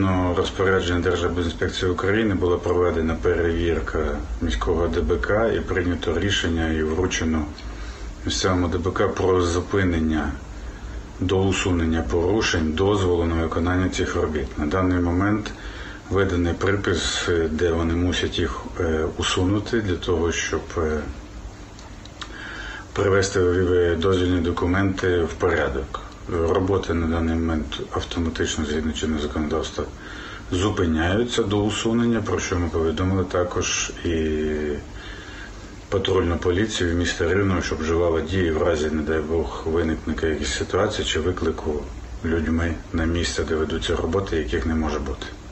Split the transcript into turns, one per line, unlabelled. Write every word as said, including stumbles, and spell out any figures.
Згідно розпорядження Держбезінспекції України була проведена перевірка міського ДБК і прийнято рішення і вручено місцевому ДБК про зупинення до усунення порушень дозволу на виконання цих робіт. На даний момент виданий припис, де вони мусять їх усунути для того, щоб привести дозвільні документи в порядок. Роботи на даний момент автоматично, згідно чинного законодавства, зупиняються до усунення, про що ми повідомили також і патрульну поліцію міста Рівного, щоб вживала дії в разі, не дай Бог, виникнення якісь ситуації чи виклику людьми на місце, де ведуться роботи, яких не може бути.